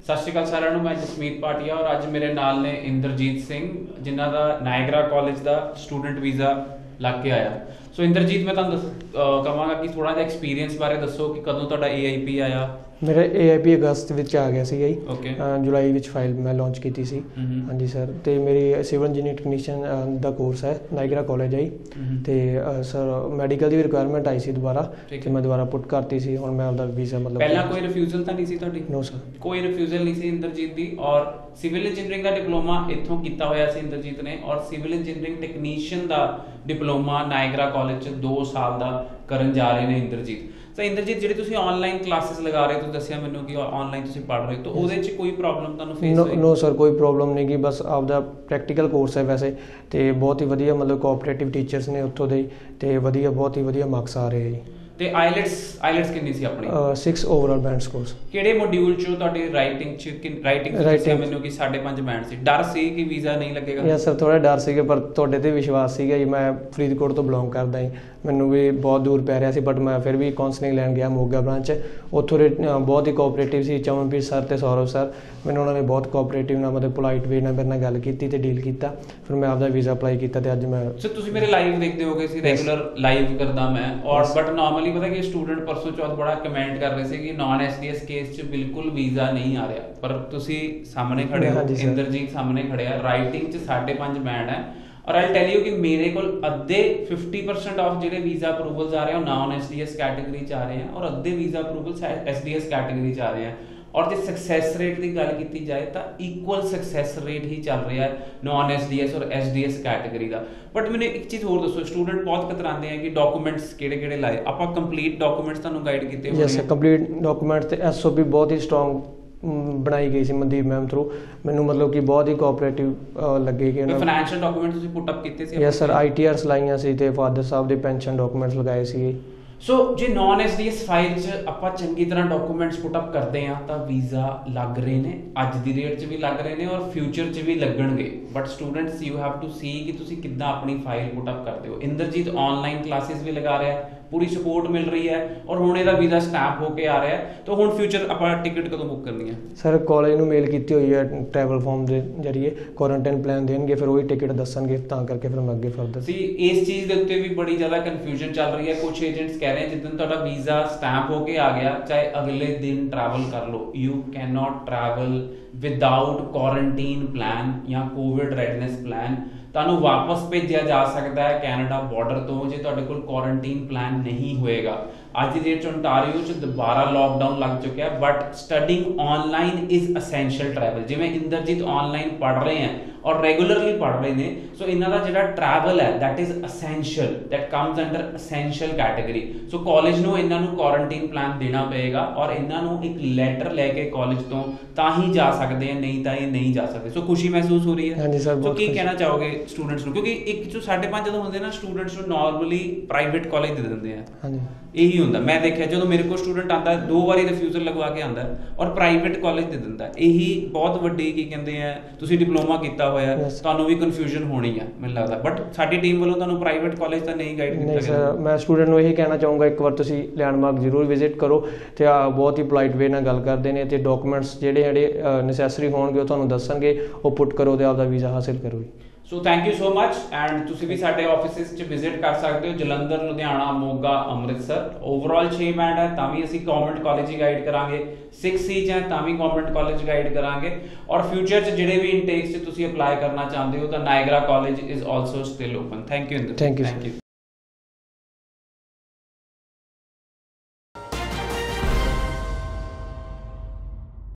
सत श्री अकाल सारिਆਂ ਨੂੰ मैं जसमीत भाटिया और अज मेरे नाल ने इंद्रजीत सिंह जिन्हां दा नायगरा कॉलेज का स्टूडेंट वीज़ा लग के आया। सो इंद्रजीत मैं तुहानूं कहांगा कि थोड़ा जिहा एक्सपीरियंस बारे दसो कि कदों तुहाडा AIP आया। मेरा AIP अगस्त ਵਿੱਚ ਆ ਗਿਆ ਸੀਗਾ ਜੀ। ओके ਜੁਲਾਈ ਵਿੱਚ ਫਾਈਲ ਮੈਂ ਲਾਂਚ ਕੀਤੀ ਸੀ। ਹਾਂਜੀ ਸਰ, ਤੇ ਮੇਰੀ ਸਿਵਲ ਇੰਜੀਨੀਅਰਿੰਗ ਟੈਕਨੀਸ਼ੀਅਨ ਦਾ ਕੋਰਸ ਹੈ ਨਾਇਗਰਾ ਕਾਲਜ ਆਈ ਤੇ ਸਰ ਮੈਡੀਕਲ ਦੀ ਰਿਕੁਆਇਰਮੈਂਟ ਆਈ ਸੀ ਦੁਬਾਰਾ ਤੇ ਮੈਂ ਦੁਬਾਰਾ ਪੁੱਟ ਕਰਤੀ ਸੀ। ਹੁਣ ਮੈਂ ਆਪਦਾ ਵੀਜ਼ਾ ਮਤਲਬ ਪਹਿਲਾਂ ਕੋਈ ਰਿਫਿਊਜ਼ਲ ਤਾਂ ਨਹੀਂ ਸੀ ਤੁਹਾਡੀ? ਨੋ ਸਰ, ਕੋਈ ਰਿਫਿਊਜ਼ਲ ਨਹੀਂ ਸੀ ਇੰਦਰਜੀਤ ਦੀ। ਔਰ ਸਿਵਲ ਇੰਜੀਨੀਅਰਿੰਗ ਦਾ ਡਿਪਲੋਮਾ ਇੱਥੋਂ ਕੀਤਾ ਹੋਇਆ ਸੀ ਇੰਦਰਜੀਤ ਨੇ ਔਰ ਸਿਵਲ ਇੰਜੀਨੀਅਰਿੰਗ ਟੈਕਨੀਸ਼ੀਅਨ ਦਾ ਡਿਪਲੋਮਾ ਨਾਇਗਰਾ ਕਾਲਜ 'ਚ 2 ਸਾਲ ਦਾ ਕਰਨ ਜਾ ਰਹੇ ਨੇ ਇੰਦਰਜੀਤ। तो इंद्रजीत जी तुसीं ऑनलाइन क्लासेस लगा रहे हो तो दस्सिया मैनूं कि ऑनलाइन तुसीं पढ़ रहे हो तो ਉਹਦੇ 'ਚ ਕੋਈ ਪ੍ਰੋਬਲਮ ਤੁਹਾਨੂੰ ਫੇਸ ਹੋਈ? नो सर, कोई प्रॉब्लम नहीं कि बस आपदा प्रैक्टिकल कोर्स है वैसे ਤੇ ਬਹੁਤ ਹੀ ਵਧੀਆ ਮਤਲਬ ਕੋਆਪਰੇਟਿਵ ਟੀਚਰਸ ਨੇ ਉੱਥੋਂ ਦੇ ਤੇ ਵਧੀਆ ਬਹੁਤ ਹੀ ਵਧੀਆ ਮਾਰਕਸ ਆ ਰਹੇ ਜੀ। ਤੇ ਆਈਲੈਟਸ ਕਿੰਨੀ ਸੀ ਆਪਣੀ? 6 ਓਵਰਆਲ ਬੈਂਡ ਸਕੋਰਸ। ਕਿਹੜੇ ਮੋਡਿਊਲ 'ਚ ਤੁਹਾਡੀ ਰਾਈਟਿੰਗ ਦੱਸਿਆ ਮੈਨੂੰ ਕਿ 5.5 ਬੈਂਡ ਸੀ। ਡਰ ਸੀ ਕਿ ਵੀਜ਼ਾ ਨਹੀਂ ਲੱਗੇਗਾ? ਯਾ ਸਰ ਥੋੜਾ ਡਰ ਸੀਗਾ ਪਰ ਤੁਹਾਡੇ ਤੇ ਵਿਸ਼ਵਾਸ ਸੀਗਾ ਜੀ। ਮੈਂ ਫਰੀਦਕੋਟ ਤੋਂ ਬਿਲੋਂਗ ਕਰਦਾ ਜੀ, ਮੈਨੂੰ ਵੀ ਬਹੁਤ ਦੂਰ ਪੈ ਰਿਹਾ ਸੀ ਬਟ ਮੈਂ ਫਿਰ ਵੀ ਕਾਉਂਸਲਿੰਗ ਲੈਣ ਗਿਆ ਮੋਗਾ ਬ੍ਰਾਂਚ। ਉੱਥੋਂ ਦੇ ਬਹੁਤ ਹੀ ਕੋਆਪਰੇਟਿਵ ਸੀ ਚਮਨਪ੍ਰੀਤ ਸਰ ਤੇ ਸੌਰਵ ਸਰ। ਮੈਨੂੰ ਉਹਨਾਂ ਨੇ ਬਹੁਤ ਕੋਆਪਰੇਟਿਵ ਨਾਲ ਮਤਲਬ ਪੋਲਾਈਟ ਵੇ ਨਾਲ ਮੇਰੇ ਨਾਲ ਗੱਲ ਕੀਤੀ ਤੇ ਡੀਲ ਕੀਤਾ। ਫਿਰ ਮੈਂ ਆਪਦਾ ਵੀਜ਼ਾ ਅਪਲਾਈ ਕੀਤਾ ਤੇ ਅੱਜ ਮੈਂ ਸਰ ਤੁਸੀਂ ਮੇਰੇ ਲਾਈਵ ਦੇਖਦੇ ਹੋਗੇ ਸੀ ਰੈਗੂਲਰ ਲਾਈਵ ਕਰਦਾ ਮੈਂ ਔਰ ਬਟ ਨਾਰਮਲੀ ਪਤਾ ਕਿ ਸਟੂਡੈਂਟ ਪਰਸੋਂ ਚੌਥ ਬੜਾ ਕਮੈਂਟ ਕਰ ਰਹੇ ਸੀ ਕਿ ਨਾਨ SDS ਕੇਸ 'ਚ ਬਿਲਕੁਲ ਵੀਜ਼ਾ ਨਹੀਂ ਆ ਰਿਹਾ ਪਰ ਤੁਸੀਂ ਸਾਹਮਣੇ ਖੜੇ ਹੋ, ਇੰਦਰਜੀਤ ਸਾਹਮਣੇ ਖੜਿਆ। ਰਾਈਟਿੰਗ 'ਚ 5.5 ਬੈਂਡ ਹੈ ਔਰ ਆਈ ਟੈਲ ਯੂ ਕਿ ਮੇਰੇ ਕੋਲ ਅੱਧੇ 50% ਆਫ ਜਿਹੜੇ ਵੀਜ਼ਾ ਅਪਰੂਵਲਸ ਆ ਰਹੇ ਉਹ ਨਾਨ SDS ਕੈਟਾਗਰੀ 'ਚ ਆ ਰਹੇ ਆ ਔਰ ਅੱਧੇ ਵੀਜ਼ਾ ਅਪਰੂਵਲਸ SDS ਕੈਟਾਗਰੀ 'ਚ ਆ ਰਹੇ ਆ। ਔਰ ਜੇ ਸਕਸੈਸ ਰੇਟ ਦੀ ਗੱਲ ਕੀਤੀ ਜਾਏ ਤਾਂ ਇਕੁਅਲ ਸਕਸੈਸ ਰੇਟ ਹੀ ਚੱਲ ਰਿਹਾ ਹੈ ਨਾਨ SDS ਔਰ SDS ਕੈਟਾਗਰੀ ਦਾ। ਬਟ ਮੈਨੂੰ ਇੱਕ ਚੀਜ਼ ਹੋਰ ਦੱਸੋ, ਸਟੂਡੈਂਟ ਬਹੁਤ ਕਤਰਾਉਂਦੇ ਆ ਕਿ ਡਾਕੂਮੈਂਟਸ ਕਿਹੜੇ ਲਾਏ। ਆਪਾਂ ਕੰਪਲੀਟ ਡਾਕੂਮੈਂਟਸ ਤੁਹਾਨੂੰ ਗਾਈਡ ਕੀਤੇ ਹੋਏ? ਯੈਸ ਸਰ, ਕੰਪਲੀਟ ਡਾਕੂਮੈਂਟ ਤੇ SOP ਬਹੁਤ ਹੀ ਸਟਰੋਂਗ ਬਣਾਈ ਗਈ ਸੀ ਮਨਦੀਪ ਮੈਮ ਥਰੂ। ਮੈਨੂੰ ਮਤਲਬ ਕਿ ਬਹੁਤ ਹੀ ਕੋਆਪਰੇਟਿਵ ਲੱਗੇ ਕਿ ਫਾਈਨੈਂਸ਼ੀਅਲ ਡਾਕੂਮੈਂਟ ਤੁਸੀਂ ਪੁੱਟ ਅਪ ਕੀਤੇ ਸੀ? ਯੈਸ ਸਰ, ITRs ਲਾਈਆਂ ਸੀ ਤੇ ਫਾਦਰ ਸਾਹਿਬ ਦੇ ਪੈਨਸ਼ਨ ਡਾਕੂਮੈਂਟਸ ਲਗਾਏ ਸੀ। ਸੋ ਜੇ ਨਾਨ SDS ਫਾਈਲ 'ਚ ਆਪਾਂ ਚੰਗੀ ਤਰ੍ਹਾਂ ਡਾਕੂਮੈਂਟਸ ਪੁੱਟ ਅਪ ਕਰਦੇ ਆ ਤਾਂ ਵੀਜ਼ਾ ਲੱਗ ਰਹੇ ਨੇ, ਅੱਜ ਦੀ ਡੇਟ 'ਚ ਵੀ ਲੱਗ ਰਹੇ ਨੇ ਔਰ ਫਿਊਚਰ 'ਚ ਵੀ ਲੱਗਣਗੇ। But students you have to see ਕਿ ਤੁਸੀਂ ਕਿੱਦਾਂ ਆਪਣੀ ਫਾਈਲ ਪੁੱਟ ਅਪ ਕਰਦੇ ਹੋ। ਇੰਦਰਜੀਤ ਆਨਲਾਈਨ ਕਲਾਸਿਸ ਵੀ ਲਗਾ ਰਿਹਾ, ਪੂਰੀ ਸਪੋਰਟ ਮਿਲ ਰਹੀ ਹੈ ਔਰ ਹੁਣ ਇਹਦਾ ਵੀਜ਼ਾ ਸਟੈਂਪ ਹੋ ਕੇ ਆ ਰਿਹਾ ਹੈ। ਤਾਂ ਹੁਣ ਫਿਊਚਰ ਆਪਾਂ ਟਿਕਟ ਕਦੋਂ ਬੁੱਕ ਕਰਨੀ ਹੈ? ਸਰ ਕਾਲਜ ਨੂੰ ਮੇਲ ਕੀਤੀ ਹੋਈ ਹੈ ਟਰੈਵਲ ਫਾਰਮ ਦੇ ਜਰੀਏ, ਕੁਆਰੰਟਾਈਨ ਪਲਾਨ ਦੇਣਗੇ ਫਿਰ ਉਹੀ ਟਿਕਟ ਦੱਸਣਗੇ ਤਾਂ ਕਰਕੇ ਫਿਰ ਮੈਂ ਅੱਗੇ ਫਰਦਰ ਸੀ। ਇਸ ਚੀਜ਼ ਦੇ ਉੱਤੇ ਵੀ ਬੜੀ ਜ਼ਿਆਦਾ ਕਨਫਿਊਜ਼ਨ ਚੱਲ ਰਹੀ ਹੈ। ਕੁਝ ਏਜੰਟਸ ਕਹਿ ਰਹੇ ਜਿੱਦਣ ਤੁਹਾਡਾ ਵੀਜ਼ਾ ਸਟੈਂਪ ਹੋ ਕੇ ਆ ਗਿਆ ਚਾਹੇ ਅਗਲੇ ਦਿਨ ਟਰੈਵਲ ਕਰ ਲਓ, you can not travel without quarantine plan ਜਾਂ ਕੋਵਿਡ ਰੈਡਨੈਸ ਪਲਾਨ। ਤੁਹਾਨੂੰ ਵਾਪਸ ਭੇਜਿਆ ਜਾ ਸਕਦਾ ਹੈ ਕੈਨੇਡਾ ਬਾਰਡਰ ਤੋਂ ਜੇ ਤੁਹਾਡੇ ਕੋਲ ਕੁਆਰੰਟੀਨ ਪਲਾਨ ਨਹੀਂ ਹੋਏਗਾ। ਅੱਜ ਦੀ ਡੇਟ 'ਚ ਓਨਟਾਰੀਓ 'ਚ ਦੁਬਾਰਾ ਲੋਕਡਾਊਨ ਲੱਗ ਚੁੱਕਿਆ but studying online is essential travel. ਜਿਵੇਂ ਇੰਦਰਜੀਤ ਆਨਲਾਈਨ ਪੜ੍ਹ ਰਹੇ ਹੈ ਔਰ ਰੈਗੂਲਰਲੀ ਪੜ੍ਹ ਰਹੇ ਨੇ ਸੋ ਇਹਨਾਂ ਦਾ ਜਿਹੜਾ ਟਰੈਵਲ ਹੈ that is essential, that comes under essential category. So college ਨੂੰ ਇਹਨਾਂ ਨੂੰ ਕੁਆਰੰਟੀਨ ਪਲਾਨ ਦੇਣਾ ਪਏਗਾ ਔਰ ਇਹਨਾਂ ਨੂੰ ਇੱਕ ਲੈਟਰ ਲੈ ਕੇ ਕਾਲਜ ਤੋਂ ਤਾਂ ਹੀ ਜਾ ਸਕਦੇ ਆ, ਨਹੀਂ ਤਾਂ ਇਹ ਨਹੀਂ ਜਾ ਸਕਦੇ। ਸੋ ਖੁਸ਼ੀ ਮਹਿਸੂਸ ਹੋ ਰਹੀ ਹੈ? ਹਾਂਜੀ ਸਰ। ਸੋ ਕੀ ਕਹਿਣਾ ਚਾਹੋਗੇ ਸਟੂਡੈਂਟਸ ਨੂੰ? ਕਿਉਂਕਿ 1 ਤੋਂ 5.5 ਜਦੋਂ ਹੁੰਦੇ ਨਾ ਸਟੂਡੈਂਟਸ ਨੂੰ ਨਾਰਮਲੀ ਪ੍ਰਾਈਵੇਟ ਕਾਲਜ ਦੇ ਦਿੰਦੇ ਆ। ਹਾਂਜੀ ਇਹੀ ਹੁੰਦਾ, ਮੈਂ ਦੇਖਿਆ ਜਦੋਂ ਮੇਰੇ ਕੋਲ ਸਟੂਡੈਂਟ ਆਉਂਦਾ 2 ਵਾਰੀ ਰਿਫਿਊਜ਼ਲ ਲਗਵਾ ਕੇ ਆਉਂਦਾ ਔਰ ਪ੍ਰਾਈਵੇਟ ਕਾਲਜ ਦੇ ਦਿੰਦਾ। ਇਹੀ ਬਹੁਤ ਵੱਡੀ ਕੀ ਕਹਿੰਦੇ ਆ, ਤੁਸੀਂ ਡਿਪਲੋਮਾ ਕੀਤਾ ਹੋਇਆ ਤੁਹਾਨੂੰ ਵੀ ਕਨਫਿਊਜ਼ਨ ਹੋਣੀ ਆ ਮੈਨੂੰ ਲੱਗਦਾ ਬਟ ਸਾਡੀ ਟੀਮ ਵੱਲੋਂ ਤੁਹਾਨੂੰ ਪ੍ਰਾਈਵੇਟ ਕਾਲਜ ਤਾਂ ਨਹੀਂ ਗਾਈਡ ਕੀਤਾ ਗਿਆ? ਸਰ ਮੈਂ ਸਟੂਡੈਂਟ ਨੂੰ ਇਹੀ ਕਹਿਣਾ ਚਾਹੂੰਗਾ ਇੱਕ ਵਾਰ ਤੁਸੀਂ ਲੈਂਡਮਾਰਕ ਜ਼ਰੂਰ ਵਿਜ਼ਿਟ ਕਰੋ ਤੇ ਬਹੁਤ ਹੀ ਪੋਲਾਈਟ ਵੇ ਨਾਲ ਗੱਲ ਕਰਦੇ ਨੇ ਤੇ ਡਾਕੂਮੈਂਟਸ ਜਿਹੜੇ ਨੈਸੈਸਰੀ ਹੋਣਗੇ ਉਹ ਤੁਹਾਨੂੰ ਦੱਸਣਗੇ, ਉਹ ਪੁੱਟ ਕਰੋ ਤੇ ਆਪਦਾ ਵੀਜ਼ਾ ਹਾਸਿਲ ਕਰੋ। So thank you so much and ਤੁਸੀਂ ਵੀ ਸਾਡੇ ਆਫਿਸਿਸ 'ਚ ਵਿਜ਼ਿਟ ਕਰ ਸਕਦੇ ਹੋ ਜਲੰਧਰ, ਲੁਧਿਆਣਾ, ਮੋਗਾ, ਅੰਮ੍ਰਿਤਸਰ। ਓਵਰਆਲ 6 ਬੈਂਡ ਹੈ ਤਾਂ ਵੀ ਅਸੀਂ ਗਵਰਨਮੈਂਟ ਕਾਲਜ ਹੀ ਗਾਈਡ ਕਰਾਂਗੇ। 6 ਸੀਟ ਹੈ ਤਾਂ ਵੀ ਗਵਰਨਮੈਂਟ ਕਾਲਜ ਗਾਈਡ ਕਰਾਂਗੇ ਔਰ ਫਿਊਚਰ 'ਚ ਜਿਹੜੇ ਵੀ ਇਨਟੇਕਸ 'ਚ ਤੁਸੀਂ ਅਪਲਾਈ ਕਰਨਾ ਚਾਹੁੰਦੇ ਹੋ ਤਾਂ Niagara College is also still open. Thank you. Thank you.